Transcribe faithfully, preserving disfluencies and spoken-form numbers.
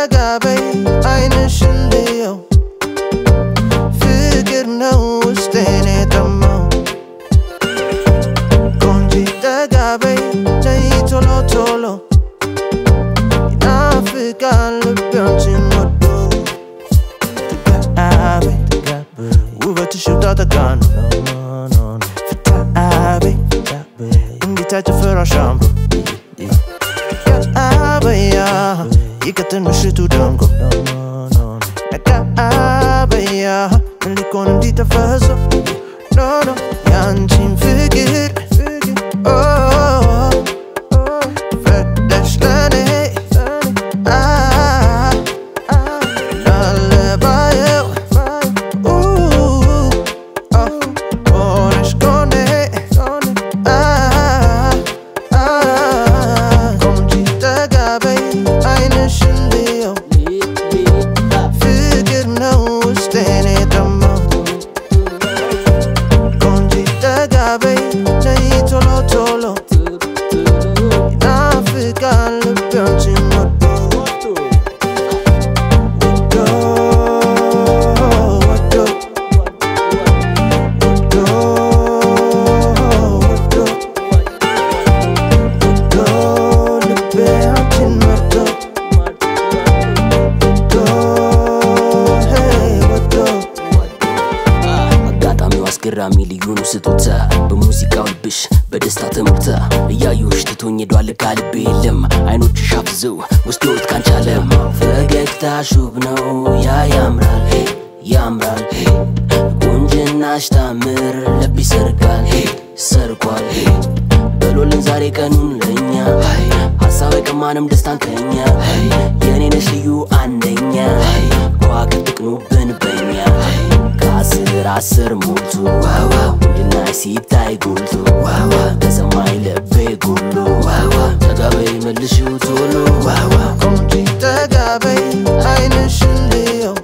ተጋበይ አይንሽን ልየው ፍቅር ነው ውስጤን የጠማው ቆንጂ ተጋበይ ነይ ቶሎ ቶሎ ይናፍቃል ልቤ አንቺን ወዶ ተጋበይ ውበትሽ ዳተጋ ነው ፍታበይ እንዲታይ ጭፈራሽ አምሮ Abaya, ikaten mishitu dango. Naka abaya, nilikona ndita faso. No no, yanchin figir. Oh, fedesh lane. Ah, lalabayo. Ooh, oh, onesh kone. Ah, ah, konji ተጋበይ አይንሽን ልየው ፍቅር ነው ውስጤን የጠማው ቆንጂ ተጋበይ ነይ ቶሎ ቶሎ ይናፍቃል ልቤ አንቺን ወዶ ወዶ ወዶ ወዶ ወዶ ልቤ አንቺን መርጦ ወዶ ወዶ አጋጣሚው አስገራሚ ልዩ ነው ስጦታ በሙዚቃው ልብሽ በደስታ ተሞልታ እያዩሽ ትቶኝ ሄዷል ከልቤ የለም አይኖችሽ አፍዘው ውስጥ ወጥ ካንቻለም ፈገግታሽ ውብ ነው ያ ያምራል ያምራል ቁንጅናሽ ታምር ልብ ይሰርጋል ሰርጓል በሎልን ዛሬ ቀኑን ለኛ ሐሳብ አይቀማንም ደስታን ከኛ የኔ ነሽ ልዩ አንደኛ ከዋክብት ይቅኑብን በኛ ከአስር አስር ሞልቶ ቁንጅናሽ ሲታይ ጎልቶ ከሰማይ ልቤ ጎሎ ተጋበይ መልሽው ቶሎ ቆንጂ ተጋበይ አይንሽን ልየው